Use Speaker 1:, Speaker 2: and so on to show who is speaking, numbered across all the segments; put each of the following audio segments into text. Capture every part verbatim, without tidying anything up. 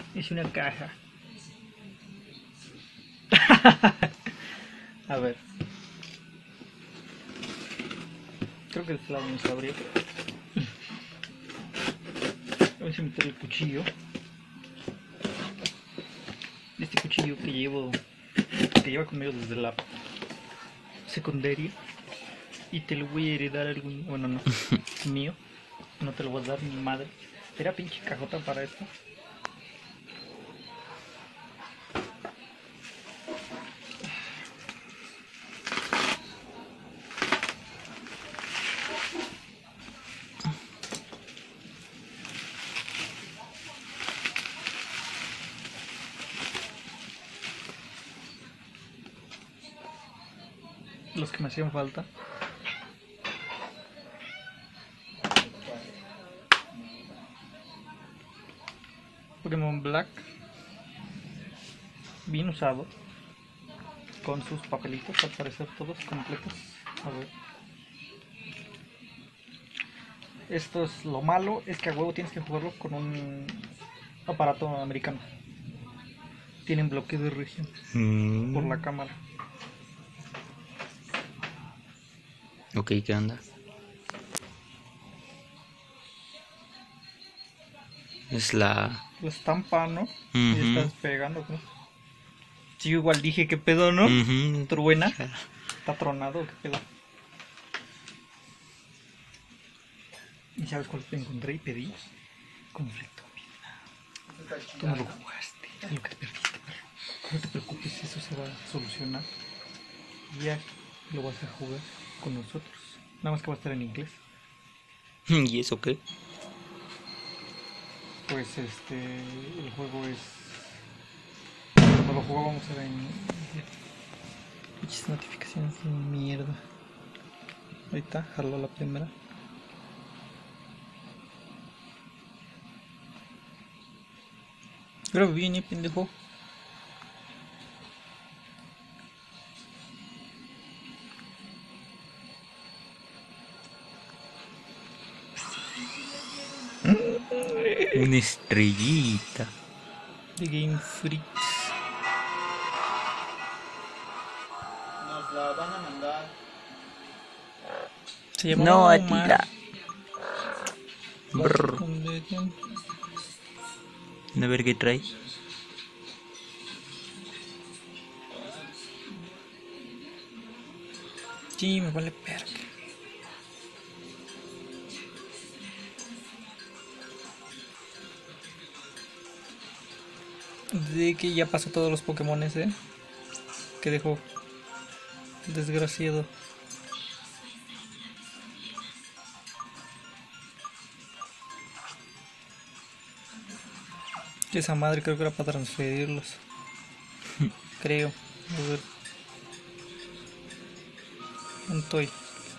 Speaker 1: Es una caja. A ver. Creo que de este lado no se abrió. A ver si meter el cuchillo. Este cuchillo que llevo, que lleva conmigo desde la secundaria. Y te lo voy a heredar a algún... Bueno, no. Mío. No te lo voy a dar, mi madre. ¿Era pinche cajota para esto? Los que me hacían falta. Pokémon Black. Bien usado. Con sus papelitos, al parecer todos completos. A ver. Esto es lo malo, es que a huevo tienes que jugarlo con un aparato americano. Tienen bloqueo de región
Speaker 2: Mm.
Speaker 1: por la cámara.
Speaker 2: Ok, ¿qué onda? Es la...
Speaker 1: Lo estampa, ¿no?
Speaker 2: Ujú.
Speaker 1: Y está despegando, ¿no? Sí, yo igual dije, ¿qué pedo, no?
Speaker 2: Ujú.
Speaker 1: Truena. Está tronado, ¿qué pedo? ¿Y sabes cuál te encontré y pedí? Conflicto. Tú no lo jugaste, es lo que te perdiste, perro. No te preocupes, eso se va a solucionar. Y ya lo vas a jugar con nosotros. Nada más que va a estar en inglés.
Speaker 2: ¿Y eso qué?
Speaker 1: Pues este, el juego es... Cuando lo juego vamos a ver en... Muchas notificaciones de mierda. Ahorita, jaló la primera. Pero viene, pendejo.
Speaker 2: Una estrellita.
Speaker 1: De Game Freaks.
Speaker 3: Nos la van a mandar.
Speaker 1: Se llama
Speaker 2: No, a
Speaker 1: Omar.
Speaker 2: ti la... Brr. A ver qué trae.
Speaker 1: Sí, me vale perra. De que ya pasó todos los Pokémones, eh. Que dejó. Desgraciado. Esa madre creo que era para transferirlos. Creo. A ver. ¿Dónde estoy?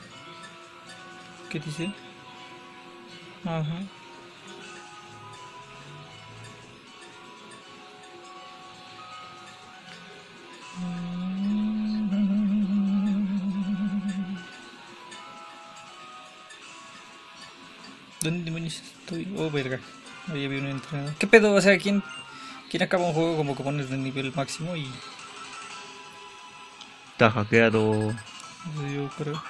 Speaker 1: ¿Qué dice? Ajá. ¿Dónde demonios estoy? Oh, verga. Ahí había un entrenador. ¿Qué pedo? O sea, ¿quién, quién acaba un juego con Pokémones de nivel máximo? Y
Speaker 2: Está hackeado.
Speaker 1: yo creo.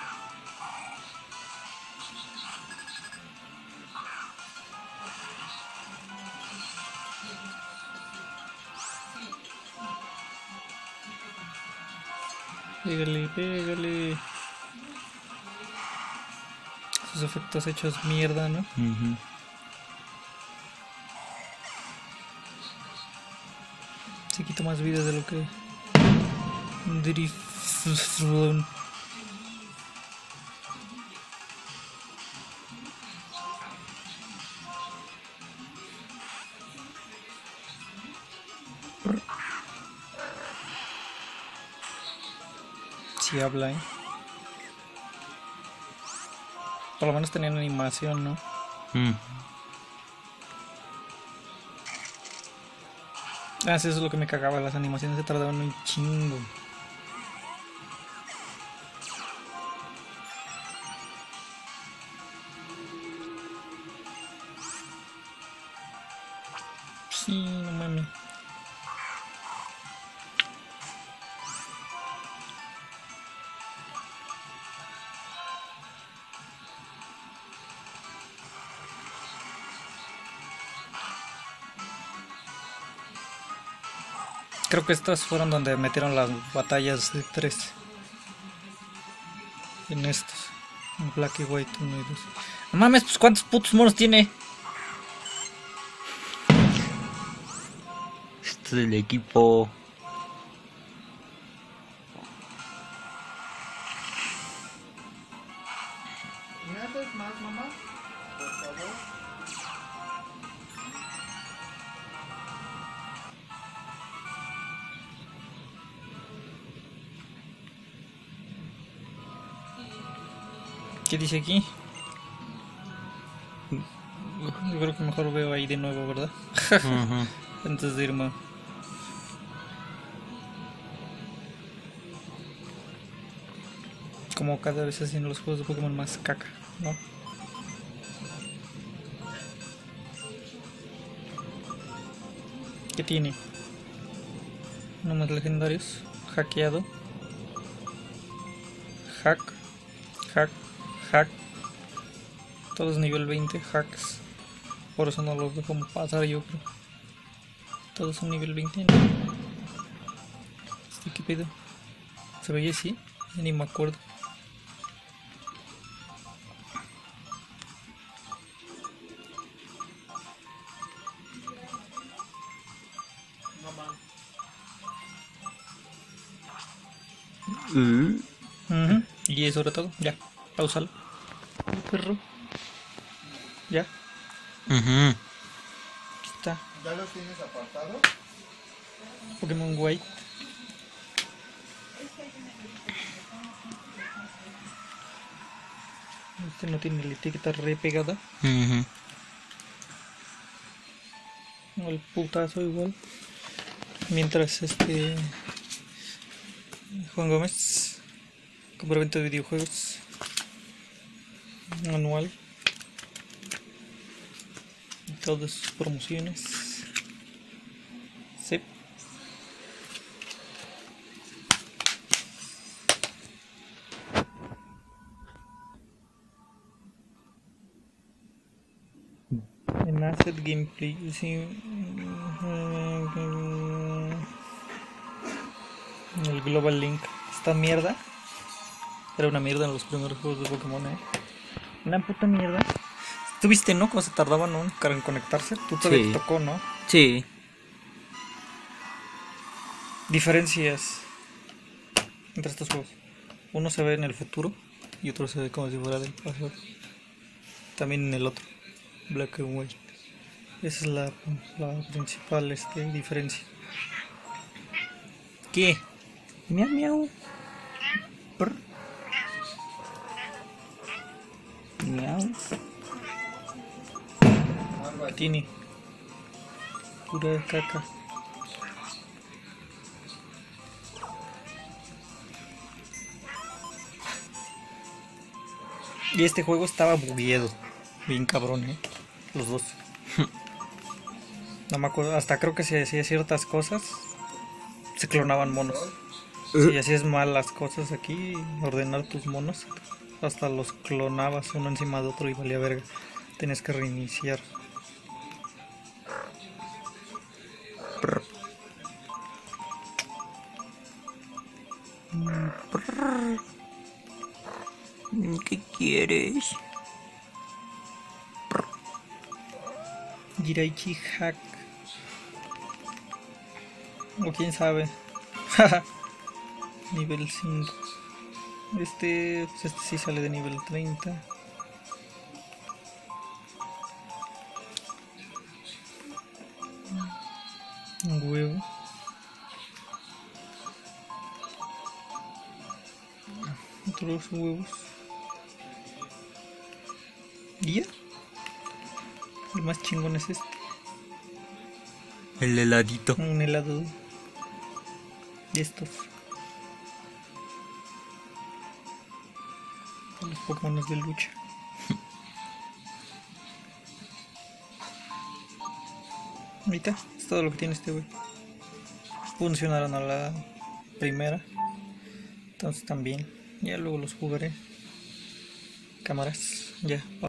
Speaker 1: Pégale, pégale. Sus efectos hechos mierda, ¿no?
Speaker 2: Ujú.
Speaker 1: Se quita más vida de lo que... Drifloon. Sí habla, eh. Por lo menos tenían animación, ¿no?
Speaker 2: Mm.
Speaker 1: Ah, sí, eso es lo que me cagaba. Las animaciones se tardaban un chingo. Sí, no mames. Creo que estas fueron donde metieron las batallas de tres. En estos. En Black y White uno y dos. No mames, pues ¿cuántos putos monos tiene?
Speaker 2: Esto es el equipo.
Speaker 1: ¿Me haces más, mamá? Por favor. ¿Qué dice aquí? Yo creo que mejor veo ahí de nuevo, ¿verdad?
Speaker 2: Ujú.
Speaker 1: Antes de irme. Como cada vez hacen los juegos de Pokémon más caca, ¿no? ¿Qué tiene? Nomás legendarios. Hackeado. Hack. Hack. Hack. Todos nivel veinte hacks. Por eso no los dejo pasar, yo creo. Todos son nivel veinte, ¿no? ¿Este qué pedo? ¿Se veía así? Ya ni me acuerdo.
Speaker 2: Uh,
Speaker 1: Ujú. Y sobre todo, ya, pausalo. Perro. Ya,
Speaker 2: ujú.
Speaker 1: aquí está.
Speaker 3: ¿Ya los tienes apartados?
Speaker 1: Pokémon White. Este no tiene la etiqueta re pegada.
Speaker 2: Ujú.
Speaker 1: El putazo igual. Mientras este Juan Gómez compra venta de videojuegos anual y todas sus promociones. Sí. En Asset Gameplay, sí. El Global Link. Esta mierda era una mierda en los primeros juegos de Pokémon, eh. Una puta mierda. ¿Tú viste, no? Cómo se tardaban, ¿no? En conectarse. Tú todavía
Speaker 2: Sí.
Speaker 1: te tocó, ¿no?
Speaker 2: Sí.
Speaker 1: Diferencias entre estos juegos. Uno se ve en el futuro y otro se ve como si fuera del pasado. También en el otro, Black and White. Esa es la, la principal este, diferencia. ¿Qué? Miau, miau. Brr. Miau. ¿Qué tiene? Pura caca. Y este juego estaba bugueado. Bien cabrón, eh. Los dos. No me acuerdo. Hasta creo que si hacía ciertas cosas, se clonaban monos. Si hacías mal las cosas aquí, ordenar tus monos, hasta los clonabas uno encima de otro y valía verga. Tenías que reiniciar.
Speaker 2: ¿Qué quieres?
Speaker 1: Jiraichi Hack. O quién sabe. Nivel cinco. Este, pues este sí sale de nivel treinta. Un huevo. Otros huevos. ¿Y ya? El más chingón es este.
Speaker 2: El heladito.
Speaker 1: Un helado de estos. Los Pokémon de lucha. Ahorita es todo lo que tiene este güey. Funcionaron a la primera. Entonces también. Ya luego los jugaré. Cámaras. Ya.